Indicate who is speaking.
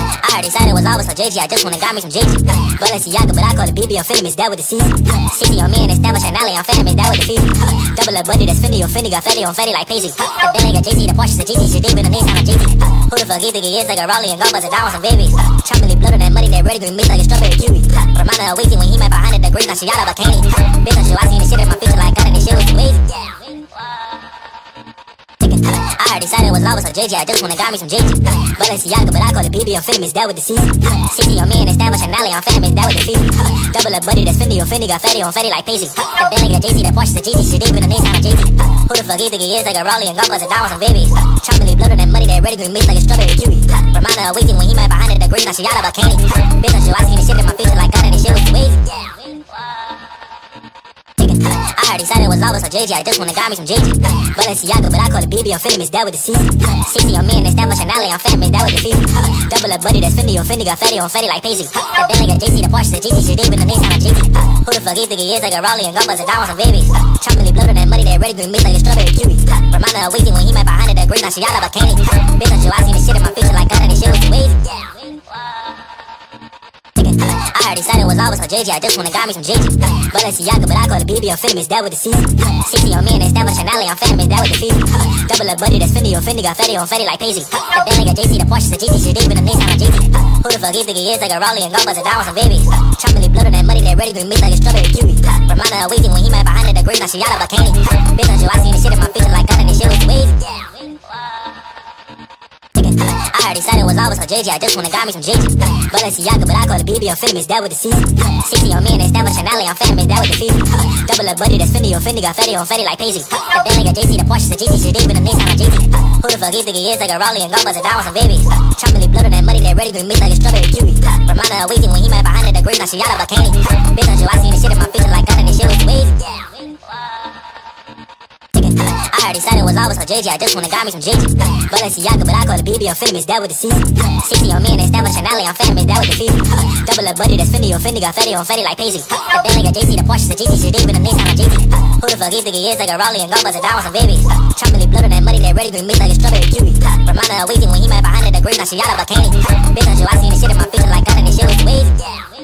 Speaker 1: I already said it was always so JG, I just wanna got me some JG. Balenciaga, but I call it BB, I'm feeling it's that with the season. 60 on me and establish an alley, I'm phantom, is that with the feeling. Double up buddy, that's Fendi on Fendi, got Fetty on Fetty like Paisley. The Bentley got JC, the Porsche, the GT, shit deep in the name, sound like JT. Who the fuck you think he is, like a Raleigh and golf, but down with some babies. Chocolate blood on that money, that red green mix like a strawberry kiwi. Reminder of waiting when he met behind the degrees, now she out of a candy. Bitch, on show, I seen the shit in my future like God, and this shit was too easy. I already said it was always so JG, I just wanna got me some JG. Balenciaga, but I call it BB, I'm feeling it's that with the season. 60 on me and establish an alley, I'm phantom, is that with the feeling. Double up buddy, that's Fendi on Fendi, got Fetty on Fetty like Paisley. The Bentley got JC, the Porsche, the GT, shit deep in the name, sound like JT. Who the fuck you think he is, like a Raleigh and golf, but down with some babies. Chocolate blood on that money, that red green mix like a strawberry kiwi. Reminder of waiting when he met behind the degrees, now she out of a candy. Bitch, on show, I seen the shit in my future like God, and this shit was too easy. I already said it was always so JG, I just wanna got me some JG. Balenciaga, but I call it BB, I'm feeling it's that with the season. 60 on me and establish an alley, I'm phantom, is that with the feeling. Double up buddy, that's Fendi on Fendi, got Fetty on Fetty like Paisley. The Bentley got JC, the Porsche, the GT, shit deep in the name, sound like JT. Who the fuck you think he is, like a Raleigh and golf, but down with some babies. Chocolate blood on that money, that red green mix like a strawberry kiwi. Reminder of waiting when he met behind the degrees, now she out of a candy. Bitch, on show, I seen the shit in my future like God, and this shit was too easy. I already said it was always so JG, I just wanna got me some JG. Balenciaga, but I call it BB, I'm feeling it's that with the season. 60 on me and establish an alley, I'm phantom, is that with the feeling. Double up buddy, that's Fendi on Fendi, got Fetty on Fetty like Paisley. The Bentley got JC, the Porsche, the GT, shit deep in the name, sound like JT. Who the fuck you think he is, like a Raleigh and golf, but down with some babies. Chocolate blood on that money, that red green mix like a strawberry kiwi. Reminder of waiting when he met behind the degrees, now she out of a candy. Bitch, on show, I seen the shit in my future like God, and this shit was too easy. I already said it was always so JG, I just wanna got me some JG. Balenciaga, but I call it BB, I'm feeling it's that with the season. 60 on me and establish an alley, I'm phantom, is that with the feeling. Double up buddy, that's Fendi on Fendi, got Fetty on Fetty like Paisley. The Bentley got JC, the Porsche, the GT, shit deep in the name, sound like JT. Who the fuck you think he is, like a Raleigh and golf, but down with some babies. Chocolate blood on that money, that red green mix like a strawberry kiwi. Reminder of waiting when he met behind the degrees, now she out of a candy. Bitch, on show, I seen the shit in my future like God, and this shit was too easy. I already said it was always so JG, I just wanna got me some JG. Balenciaga, but I call it BB, I'm feeling it's that with the season. 60 on me and establish an alley, I'm phantom, is that with the feeling. Double up buddy, that's Fendi on Fendi, got Fetty on Fetty like Paisley. The Bentley got JC, the Porsche, the GT, shit deep in the name, sound like JT. Who the fuck you think he is, like a Raleigh and golf, but down with some babies. Chocolate blood on that money, that red green mix like a strawberry kiwi. Reminder of waiting when he met behind the degrees, now she out of a candy. Bitch, on show, I seen the shit in my future like God, and this shit was too easy.